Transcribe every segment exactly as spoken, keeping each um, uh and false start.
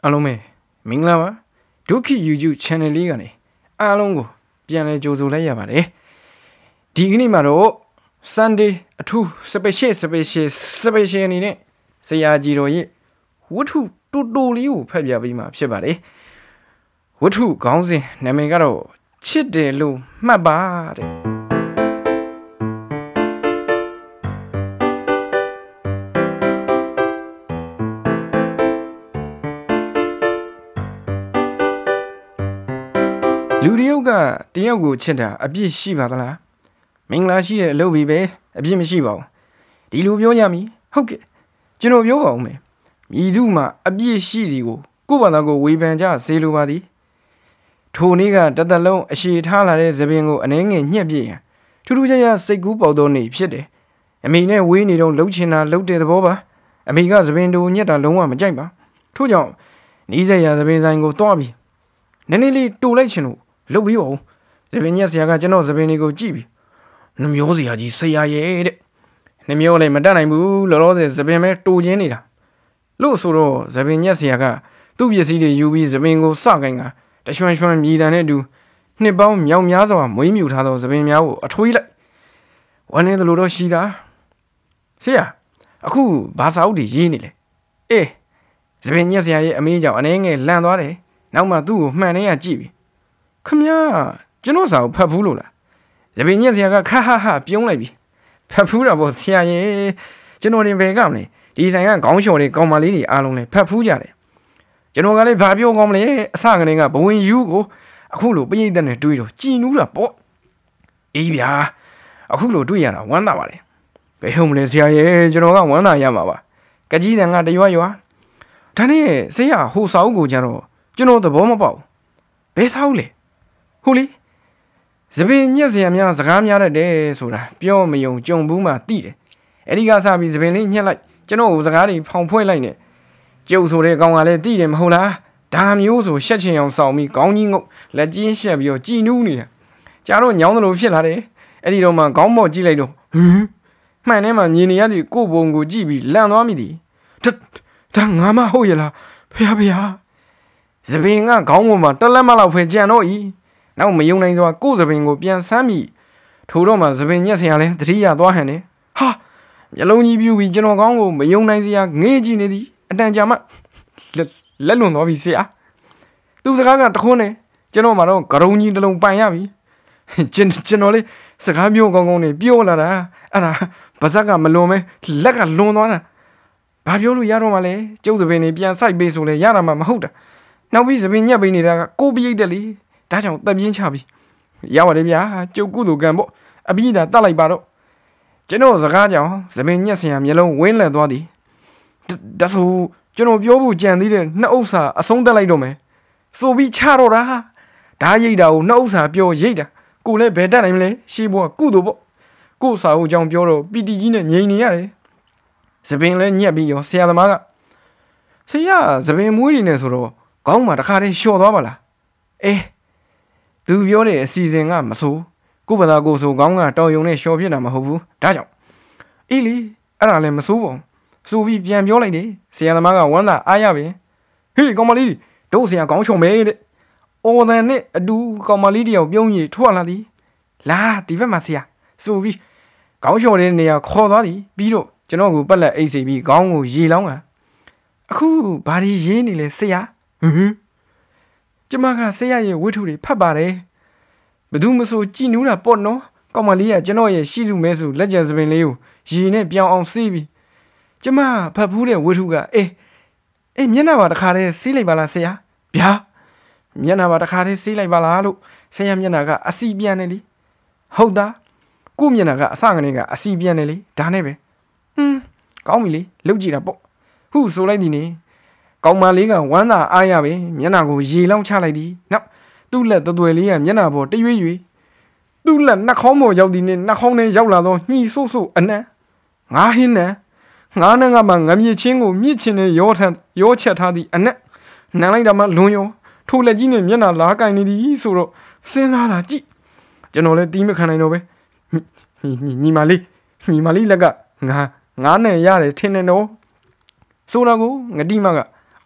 အားလုံးပဲမင်္ဂလာပါဒုက္ခိ YouTube channel လေးကနေအားလုံးကိုပြန်လဲကြိုဆိုလိုက်ရပါတယ်ဒီကနေ့မှာတော့ Sunday အထူး special special special အနေနဲ့ဆရာကြီးတော်ရဲ့ဝတ္ထုတူတူလေးကိုဖတ်ပြပေးမှာဖြစ်ပါတယ်ဝတ္ထုခေါင်းစဉ်နာမည်ကတော့ချစ်တယ်လို့မှတ်ပါတဲ့လူတယောက်ကတယောက်ကိုချစ်တာအပြစ်ရှိပါသလားမင်္ဂလာရှိတဲ့အလုပ်ပြီးပဲအပြစ်မရှိပါဘူးဒီလိုပြောကြမည်ဟုတ်ကဲ့ကျွန်တော်ပြောပါဦးမယ်မြည်သူမှာအပြစ်ရှိသည်ကိုကိုယ့်ဘာသာကိုဝေဖန်ကြစေလိုပါသည်ထိုနေ့ကတသက်လုံးအရှိထားလာတဲ့သပင်ကိုအနှဲငယ်ညှက်ပြည့်ရန်ထူးထူးခြားခြားစိတ်ကူးပေါက်သောနေ့ဖြစ်တယ်အမေနဲ့ဝေးနေတော့လှုပ်ချင်တာလှုပ်တဲ့သဘောပါအမေကသပင်တို့ညှက်တာလုံးဝမကြိုက်ပါထို့ကြောင့်နီးစက်ရသပင်ဆိုင်ကိုတွားပြီးနည်းနည်းလေးတူလိုက်ချင်လို့လှုပ်ပြီးပါဦးသပင်ညက်ဆရာကကျွန်တော်သပင်တွေကိုကြည့်ပြီးနှမျောစရာကြီးဆရာရဲ့တဲ့နှမျောလည်းမတတ်နိုင်ဘူးလောလောဆယ်သပင်ပဲတူချင်းနေတာလို့ဆိုတော့သပင်ညက်ဆရာကသူ့ပစ္စည်းတွေယူပြီးသပင်ကိုစကိုင်းကတရွှန်ရွှန်မြည်တန်နဲ့တူနှစ်ပေါင်းမြောက်များစွာမွေးမြူထားသောသပင်များကိုအထွေးလိုက်ဝမ်းနေတယ်လို့တော့ရှိတာဆရာအခုဘာစာအုပ်တွေရေးနေလဲအေးသပင်ညက်ဆရာရဲ့အမေကြောင့်အနေငယ်လန့်သွားတယ်နောက်မှသူ့ကိုမှန်နေရကြည့်ပြီခမရကျွန်တော်စာကိုဖတ်ဘူးလို့လားသပင်ညက်ဆရာကခဟဟပြုံးလိုက်ပြီဖတ်ဘူးတာပေါ့ဆရာရဲ့ကျွန်တော်တင်ဘယ်ကမလဲဒီဆိုင်ကခေါင်းလျှော်တွေကောင်မလေးတွေအားလုံးလဲဖတ်ဘူးကြတယ်ကျွန်တော်ကလည်းဘာပြောကောင်းမလဲအစကနေကဘဝင်ယူကိုအခုလိုပြိတ်တဲ့နဲ့တွေးတော့ကြည်နူးတာပေါ့အေးဗျာအခုလိုတွေးရတာဝမ်းသာပါတယ်ဘယ်ဟုတ်မလဲဆရာရဲ့ကျွန်တော်ကဝမ်းသာရမှာပါကကြီးတန်ကတရွရွာဒါနဲ့ဆရာဟိုစာအုပ်ကိုကြတော့ကျွန်တော်သဘောမပေါက်ဘယ်စာအုပ်လဲဟုတ်လေသပင်ညက်ဆရာများစကားများတတ်တယ်ဆိုတာပြောမယုံကြုံဘူးမှသိတယ်အဲ့ဒီကစပြီးသပင်လေးညက်လိုက်ကျွန်တော်ကိုစကားတွေဖောင်ဖွဲ့လိုက်နေကျုပ်ဆိုတဲ့ကောင်ကလည်းသိတယ်မဟုတ်လားဒါမျိုးဆိုရှက်ချင်အောင်စောင်းပြီးခေါင်းကြီးငုတ်လက်ကျင်းရှက်ပြီးတော့ကြည်နူးနေတာကြာတော့ညောင်းတယ်လို့ဖြစ်လာတယ်အဲ့ဒီတော့မှခေါင်းမော့ကြည့်လိုက်တော့ဟမ်မှန်ထဲမှာမြင်နေရသည်ကိုယ်ပုံကိုကြည့်ပြီးလန့်သွားမိသည်ဒါငါမဟုတ်ရလားဖေဖေဟာသပင်ကခေါင်းပေါ်မှာတလက်မလောက်ဖွယ်ကြံတော့ဤနောက်မယုံနိုင်စွာကိုယ်သပင်ကိုပြန်ဆမ်းမိထိုတော့မှသပင်ညက်ဆရာလဲတတိယသွားဟန်တယ်ဟာမျက်လုံးကြီးပြူပြီးကျွန်တော်ကောင်းကိုမယုံနိုင်စရာငေးကြည့်နေသည်အတန်ကြာမှလက်လွန်သွားပြီဆရာသူစကားကတခွန်းနဲ့ကျွန်တော်မှတော့ဂရုံကြီးတစ်လုံးပိုင်ရပြီကျွန်ကျွန်တော်လေးစကားပြောကောင်းကောင်းနဲ့ပြောလာတာအဲ့ဒါဗဇက်ကမလွန်မဲလက်ကလွန်သွားတာဘာပြောလို့ရတော့မှလဲကျုပ်သပင်နေပြန်ဆိုင်ပေးဆိုလဲရတာမှမဟုတ်တာနောက်ပြီးသပင်ညက်ပေးနေတာကကိုပြိတ်တယ်လေဒါကြောင့်တပ်ပြင်းချပြီရပါတယ်ဗျာကျုပ်ကုသိုလ်ကံပေါ့အပြီးဒါတတ်လိုက်ပါတော့ကျွန်တော်စကားကြောင့်သပင်ညက်ဆရာမျိုးလုံးဝင်းလက်သွားသည်ဒါဆိုကျွန်တော်ပြောဖို့ကြံသေးတဲ့နှစ်ဥစ္စာအဆုံးသတ်လိုက်တော့မယ်ဆိုပြီးချတော့တာဓာရိတ်တာကိုနှစ်ဥစ္စာပြောရိတ်တာကိုလည်းဘယ်တတ်နိုင်မလဲရှေးဘွားကုသိုလ်ပေါ့ကိုစာအုပ်ကြောင့်ပြောတော့ပီတီကြီးနဲ့ငြိမ်နေရတယ်သပင်လည်းညက်ပြီးရောဆရာသမားကဆရာသပင်မွေးနေနေဆိုတော့ခေါင်းမှာတခါတည်းလျှော့သွားပါလားအေးသူပြောတဲ့အစီအစဉ်ကမဆိုးကိုပဒါကိုဆိုခေါင်းကတော်ယုံနဲ့လျှော်ဖြစ်တာမဟုတ်ဘူးဒါကြောင့်အေးလေအဲ့ဒါလည်းမဆိုးပါဘူးဆိုပြီးပြန်ပြောလိုက်တယ်ဆရာသမားကဝမ်းသာအားရပြီဟေးကောင်မလေးတို့ဆရာခေါင်းချုံမဲတဲ့အော်တန်နဲ့အတူကောင်မလေးတယောက်ပြုံးရီထွက်လာသည်လာဒီဘက်မှာဆရာဆိုပြီးခေါင်းချုံတဲ့နေရာခေါ်သွားသည်ပြီးတော့ကျွန်တော်ကိုပက်လက်အိတ်စိပြီးခေါင်းကိုရေလောင်းကအခုဘာဒီရေးနေလဲဆရာဟွန်းကျမကဆရာရဲ့ဝတ္ထုတွေဖတ်ပါတယ်ဘသူမဆိုကြည်နူးတာပေါ့နော်ကောင်မလေးကကျွန်တော်ရဲ့ရှိစုမဲစုလက်ကျန်စပင်လေးကိုရေနဲ့ပြောင်းအောင်စီးပြီးကျမဖတ်ဖူးတဲ့ဝတ္ထုကအေးအေးမျက်နှာပါတစ်ခါတည်းစီးလိုက်ပါလားဆရာဗျာမျက်နှာပါတစ်ခါတည်းစီးလိုက်ပါလားလို့ဆရာမျက်နှာကအစီပြန်နေလေဟုတ်သားကို့မျက်နှာကအစကနေကအစီပြန်နေလေဒါနဲ့ပဲဟွန်းကောင်းပြီလေလှုပ်ကြည့်တာပေါ့ဟုဆိုလိုက်သည်နေကောင်မလေးကဝမ်းသာအားရပဲမျက်နှာကိုရေလောင်းချလိုက်သည်နောက်သူ့လက်သွယ်လေးကမျက်နှာပေါ်တရွေ့ရွေ့သူ့လက်နှာခေါင်းပေါ်ရောက်သည်နဲ့နှာခေါင်းထဲရောက်လာသောညှိဆိုးဆိုးအနံ့ငါဟင်းနံငါးနှံကမှငမြစ်ချင်းကိုမြစ်ချင်းနဲ့ရောထန်ရောချက်ထားသည်အနက်နံလိုက်တာမှလွန်ရောထိုလက်ကြီးနဲ့မျက်နှာလားကင်နေသည်ဆိုတော့စဉ်းစားတာကြည့်ကျွန်တော်လည်းတီးမခံနိုင်တော့ပဲညီညီမလေးညီမလေးလက်ကငါငါးနဲ့ရတယ်ထင်တယ်နော်ဆိုတော့ကိုငတိမက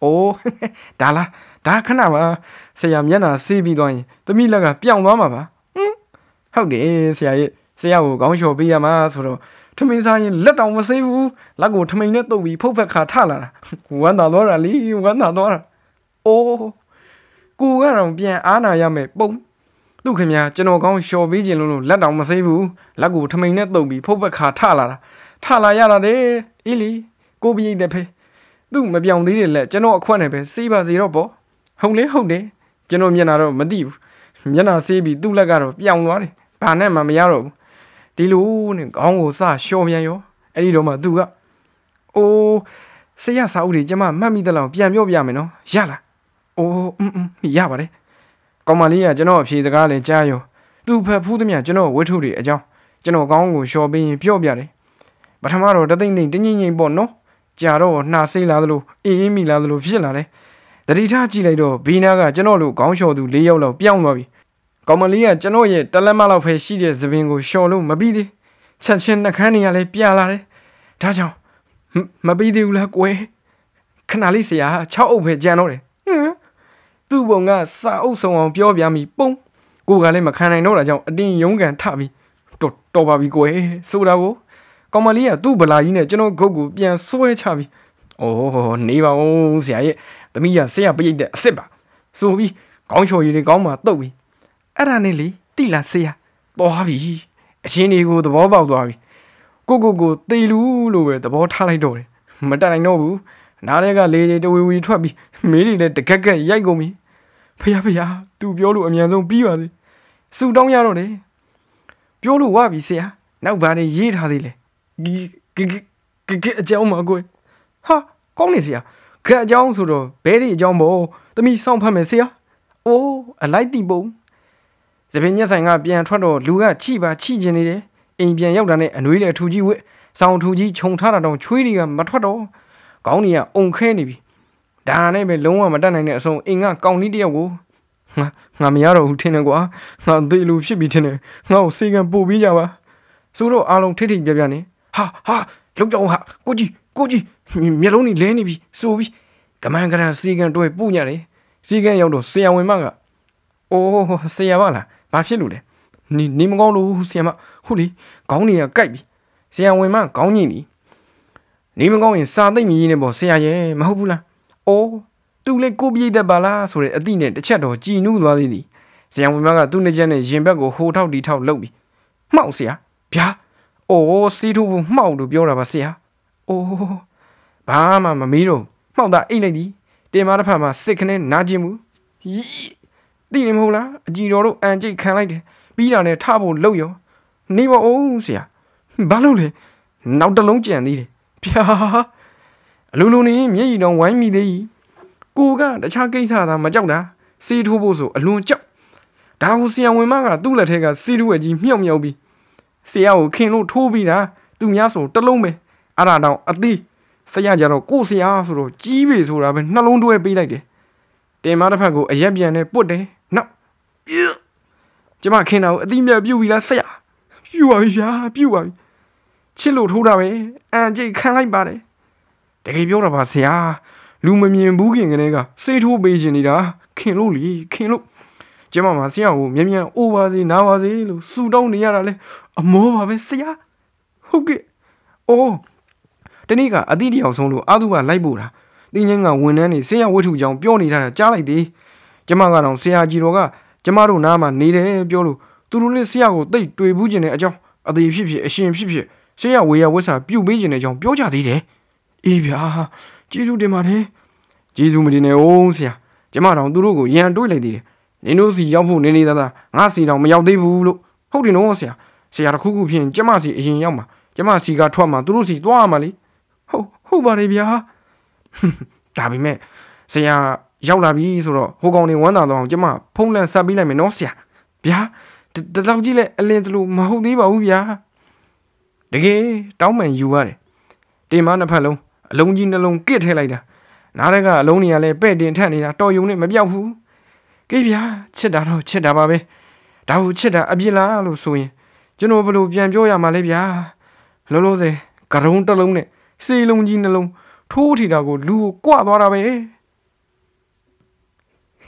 အိုးဒါလားဒါခဏပါဆရာမျက်နှာဆေးပြီးသွားရင်သမီးလက်ကပြောင်းသွားမှာပါဟင်ဟုတ်တယ်ဆရာရဲ့ဆရာကိုခေါင်းလျှော်ပေးရမှာဆိုတော့ထမင်းစားရင်လက်တောင်မဆေးဘူးလက်ကိုထမိန်နဲ့တုပ်ပြီးဖုတ်ဖက်ခါထလာတာဝမ်းသာသွားတာလေဝမ်းသာသွားတာအိုးကိုကတော့ပြန်အားနာရမယ်ပုံသူခင်ဗျာကျွန်တော်ကောင်းလျှော်ပေးခြင်းလို့လက်တောင်မဆေးဘူးလက်ကိုထမိန်နဲ့တုပ်ပြီးဖုတ်ဖက်ခါထလာတာထလာရတာတဲ့အေးလီကိုပြည့်တဲ့ဖေးသူ့မပြောင်းသေးတယ်လက်ကျွန်တော်အခွက်နဲ့ပဲစေးပါစေတော့ပေါ့ဟုတ်လေဟုတ်တယ်ကျွန်တော်မျက်နှာတော့မသိဘူးမျက်နှာဆေးပြီးသူ့လက်ကတော့ပြောင်းသွားတယ်ဘာနဲ့မှမရတော့ဘူးဒီလိုနဲ့ခေါင်းကိုစလျှော်ပြန်ရောအဲ့ဒီတော့မှသူကအိုးဆရာစာအုပ်တွေကျမမှတ်မိတဲ့လောက်ပြန်ပြောပြမယ်နော်ရလားအိုးอืมရပါတယ်ကောင်မလေးကကျွန်တော်အဖြေစကားလည်းကြားရောသူ့ဖက်ဖူးသမျှကျွန်တော်ဝတ္ထုတွေအကြောင်းကျွန်တော်ခေါင်းကိုလျှော်ပေးရင်ပြောပြတယ်ပထမတော့တသိမ့်သိမ့်တင်းငိမ့်ငိမ့်ပေါ့နော်ကြာတော့နှာစိမ့်လာသလိုအေးအေးမိလာသလိုဖြစ်လာတယ်တတိထားကြည့်လိုက်တော့ဘေးနားကကျွန်တော်လိုခေါင်းလျှော်သူ၄ယောက်လောက်ပြောင်းသွားပြီကောင်မလေးကကျွန်တော်ရဲ့တလက်မလောက်ပဲရှိတဲ့သပင်ကိုလျှော်လို့မပြီးသေးချက်ချင်းနှကန်းတွေကလည်းပြလာတယ်ဒါကြောင့်မပြီးသေးဘူးလားကွယ်ခဏလေးဆရာ၆အုပ်ပဲကြံတော့တယ်ဟမ်သူ့ဘုံကစာအုပ်ဆောင်အောင်ပြောပြမိပုံကိုကလည်းမခံနိုင်တော့တာကြောင့်အတင်းရုန်းကန်ထပြီးတော်တော်ပါပြီကွယ်ဆိုတာကိုကောင်မလေးကသူ့ဗလာကြီးနဲ့ကျွန်တော်ဂုတ်ကိုပြန်ဆွဲချပြီးအိုးနေပါဦးဆရာရဲ့သမီးကဆရာပြိတ်တဲ့အစ်စ်ပါဆိုပြီးခေါင်းလျှော်ရည်တွေကောင်းမှတုတ်ပြီးအဲ့ဒါနဲ့လေတိလာဆရာသွားပြီအချင်းတွေကိုသဘောပေါက်သွားပြီကိုကိုကိုတေလူလို့ပဲသဘောထားလိုက်တော့တယ်မတက်နိုင်တော့ဘူးနားထဲကလေတွေတဝီဝီထွက်ပြီးမေးတွေလည်းတကက်ကက်ရိုက်ကုန်ပြီဖះဖះသူပြောလို့အမြန်ဆုံးပြီးပါစေစူတောင်းရတော့တယ်ပြောလို့ဝပြီဆရာနောက်ဘာတွေရေးထားသေးလဲဂီဂီဂီအကြောင်းမကွယ်ဟာကောင်းနေဆရာခက်အကြောင်းဆိုတော့ဘဲဒီအကြောင်းပေါ့သမီးစောင့်ဖတ်မယ်ဆရာအိုးအလိုက်တီပုံစပင်းညက်ဆိုင်ကပြန်ထွက်တော့လူကချိပါချိကျင်နေတယ်အိမ်ပြန်ရောက်တာနဲ့အနှွေးလေထူကြီးဝက်ဆောင်းထူကြီးခြုံထားတာတော့ချွေးတွေကမထွက်တော့ခေါင်းကြီးကအုံခဲနေပြီဒါနဲ့ပဲလုံးဝမတတ်နိုင်တဲ့အဆုံးအိမ်ကကောင်းလေးတယောက်ကိုငါငါမရတော့ဘူးထင်တယ်ကွာငါသေးလူဖြစ်ပြီထင်တယ်ငါ့ကိုစေကံပို့ပြီးကြပါဆိုတော့အားလုံးထိထိပြပြနေဟာဟာလောက်ကြောင်ဟာကိုကြီးကိုကြီးမျက်လုံးကြီးလဲနေပြီဆိုပြီးကမန်ကရန်စေကံတွဲပူညတယ်စေကံရောက်တော့ဆရာဝန်မကအိုးဆရာမလားဘာဖြစ်လို့လဲနေနေမကောင်းလို့ဆရာမဟုတ်လေခေါင်းတွေကကိုက်ပြီဆရာဝန်မခေါင်းညိနေနေမကောင်းရင်စာသိမ့်မြည်နေပေါ့ဆရာရဲ့မဟုတ်ဘူးလားအိုးသူလေကိုပြည့်တတ်ပါလားဆိုတဲ့အသည့်နဲ့တစ်ချက်တော့ကြည်နူးသွားသေးသည်ဆရာဝန်မကသူ့နှစ်ချက်နဲ့ရင်ဘက်ကိုဟိုထောက်တီထောက်လှုပ်ပြီးမှောက်ဆရာဗျာအိုးစီးထူဘူးမှောက်လို့ပြောတာပါဆရာအိုးဘာမှမမေးတော့မှောက်တာအိတ်လိုက်သည်တင်မတစ်ဖက်မှာစစ်ခနဲ့နာကျင်မှုသိနေမဟုတ်လားအကြည်တော်တို့အန်ကျိတ်ခံလိုက်တယ်ပြီးတာနဲ့ထဖို့လှုပ်ရောနေပါဦးဆရာဘာလို့လဲနောက်တစ်လုံးကြံသေးတယ်ဗျာအလိုလိုနေမျက်ရည်တော့ဝိုင်းမိသေးကိုကတခြားကိစ္စသာမကြောက်တာစီးထိုးဖို့ဆိုအလွန်ကြောက်ဒါကိုဆရာဝန်မကသူ့လက်ထဲကစီးထိုးအကြီးမြှောက်မြှောက်ပြီးဆရာကိုခင်လို့ထိုးပြီးတာသူများဆိုတစ်လုံးပဲအဲ့ဒါတော့အသေးဆရာကြတော့ကိုဆရာဆိုတော့ကြီးပြီဆိုတာပဲနှလုံးတွဲပေးလိုက်တယ်တင်မတစ်ဖက်ကိုအရက်ပြန်နဲ့ပုတ်တယ်နောက်ကျမခင်တာကိုအတိမြတ်ပြုတ်ပြီလားဆရာပြုတ်ပါပြီဗျာပြုတ်ပါပြီချစ်လို့ထိုးတာပဲအန်ကျိတ်ခံလိုက်ပါတယ်တကယ်ပြောတာပါဆရာလူမမြင်ဘူးခင်ကလေးကစေးထိုးပေးခြင်းနေတာခင်လို့လေခင်လို့ကျမမှာဆရာကိုမြန်မြန်အိုးပါစေနားပါစေလို့စူတောင်းနေရတာလေအမောပါပဲဆရာဟုတ်ကဲ့အိုးတနေ့ကအတိတယောက်ဆုံးလို့အာသူကလိုက်ပို့တာတင်းချင်းကဝန်ထမ်းနေဆရာဝတ္ထုကြောင့်ပြောနေတာကြားလိုက်သေးကျမကတော့ဆရာကြီးတော်ကကျမတို့နားမှာနေတယ်ပြောလို့သူတို့နဲ့ဆရာကိုတိတ်တွေ့ဘူးခြင်းတဲ့အကြောင်းအသေးဖြစ်ဖြစ်အရှင်ဖြစ်ဖြစ်ဆရာဝေယဝတ်စာပြုတ်ပေးခြင်းတဲ့အကြောင်းပြောကြသေးတယ်အေးဗျာကျေးဇူးတင်ပါတယ်ကျေးဇူးမတင်နဲ့ဦးဆရာကျမတော်သူတို့ကိုရန်တွေးလိုက်သေးတယ်နင်တို့စီရောက်ဖို့နေနေသားသားငါစီတော်မရောက်သေးဘူးလို့ဟုတ်တယ်နော်ဆရာဆရာတခုခုဖြင့်ကျမစီအရင်ရောက်မှာကျမစီကထွက်မှာသူတို့စီသွားမှာလေဟုတ်ဟုတ်ပါတယ်ဗျာဒါပေမဲ့ဆရာရောက်လာပြီဆိုတော့ဟိုကောင်နေဝမ်းသာတော့အောင်ကျမဖုံးလန့်ဆက်ပေးလိုက်မယ်နော်ဆရာဗျာတလောက်ကြီးလဲအလင်းသလိုမဟုတ်သေးပါဘူးဗျာတကယ်တောင်းပန်ယူရတယ်တင်မနှစ်ဖက်လုံးအလုံးကြီးနှလုံးကစ်ထဲလိုက်တာနားထဲကအလုံးတွေကလည်းပဲ့တင်ထက်နေတာတော်ယုံနဲ့မပြောက်ဘူးကိဗျာချစ်တာတော့ချစ်တာပါပဲဒါကိုချစ်တာအပြစ်လားလို့ဆိုရင်ကျွန်တော်ဘယ်လိုပြန်ပြောရမှာလဲဗျာလုံးလုံးစေကရုံးတစ်လုံးနဲ့စေလုံးကြီးနှလုံးထိုးထီတာကိုလူကိုကြွသွားတာပဲ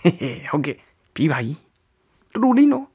ဟုတ်ကဲ့ပြီးပါပြီတူတူလေးနော်